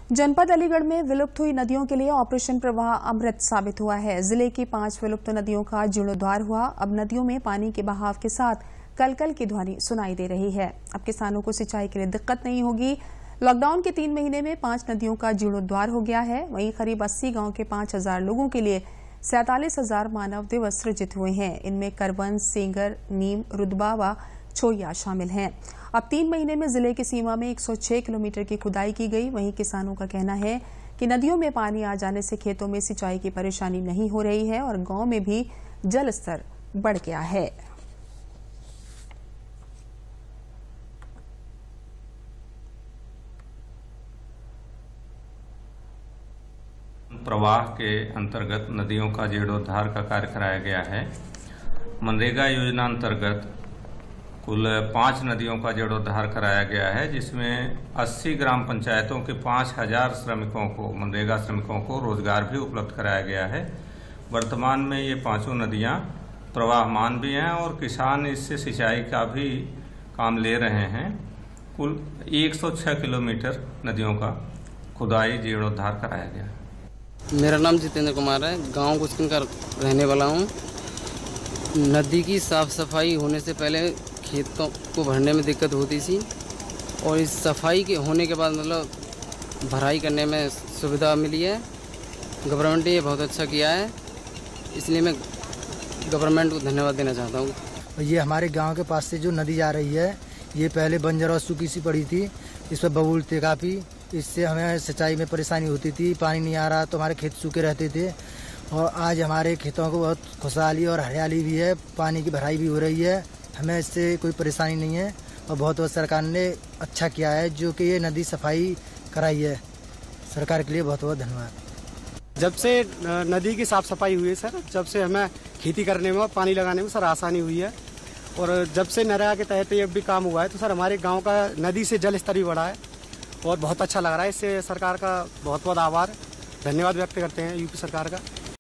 जनपद अलीगढ़ में विलुप्त हुई नदियों के लिए ऑपरेशन प्रवाह अमृत साबित हुआ है। जिले की 5 विलुप्त नदियों का जीर्णोद्धार हुआ। अब नदियों में पानी के बहाव के साथ कलकल की ध्वनि सुनाई दे रही है। अब किसानों को सिंचाई के लिए दिक्कत नहीं होगी। लॉकडाउन के 3 महीने में 5 नदियों का जीर्णोद्धार हो गया है। वहीं करीब 80 गांव के 5000 लोगों के लिए 47,000 मानव दिवस सृजित हुए हैं। इनमें करवन, सेंगर, नीम, रुदबा व छोया शामिल हैं। अब 3 महीने में जिले की सीमा में 106 किलोमीटर की खुदाई की गई। वहीं किसानों का कहना है कि नदियों में पानी आ जाने से खेतों में सिंचाई की परेशानी नहीं हो रही है और गांव में भी जल स्तर बढ़ गया है। प्रवाह के अंतर्गत नदियों का जीर्णोद्धार का कार्य कराया गया है। मनरेगा योजना अंतर्गत कुल 5 नदियों का जीर्णोद्धार कराया गया है, जिसमें 80 ग्राम पंचायतों के 5000 श्रमिकों को, मनरेगा श्रमिकों को रोजगार भी उपलब्ध कराया गया है। वर्तमान में ये 5 नदियां प्रवाहमान भी हैं और किसान इससे सिंचाई का भी काम ले रहे हैं। कुल 106 किलोमीटर नदियों का खुदाई जीर्णोद्धार कराया गया। मेरा नाम जितेंद्र कुमार है, गांव कुचकन का रहने वाला हूं। नदी की साफ सफाई होने से पहले खेतों को भरने में दिक्कत होती थी और इस सफाई के होने के बाद मतलब भराई करने में सुविधा मिली है। गवर्नमेंट ने ये बहुत अच्छा किया है, इसलिए मैं गवर्नमेंट को धन्यवाद देना चाहता हूँ। ये हमारे गांव के पास से जो नदी जा रही है, ये पहले बंजर और सूखी सी पड़ी थी। इस पर बबूल थे काफ़ी, इससे हमें सिंचाई में परेशानी होती थी। पानी नहीं आ रहा तो हमारे खेत सूखे रहते थे और आज हमारे खेतों को बहुत खुशहाली और हरियाली भी है। पानी की भराई भी हो रही है, हमें इससे कोई परेशानी नहीं है और बहुत सरकार ने अच्छा किया है जो कि ये नदी सफाई कराई है। सरकार के लिए बहुत बहुत धन्यवाद। जब से नदी की साफ सफाई हुई है सर, जब से हमें खेती करने में और पानी लगाने में सर आसानी हुई है और जब से नरेगा के तहत ये भी काम हुआ है तो सर हमारे गाँव का नदी से जल स्तर भी बढ़ा है और बहुत अच्छा लग रहा है। इससे सरकार का बहुत बहुत आभार, धन्यवाद व्यक्त करते हैं यूपी सरकार का।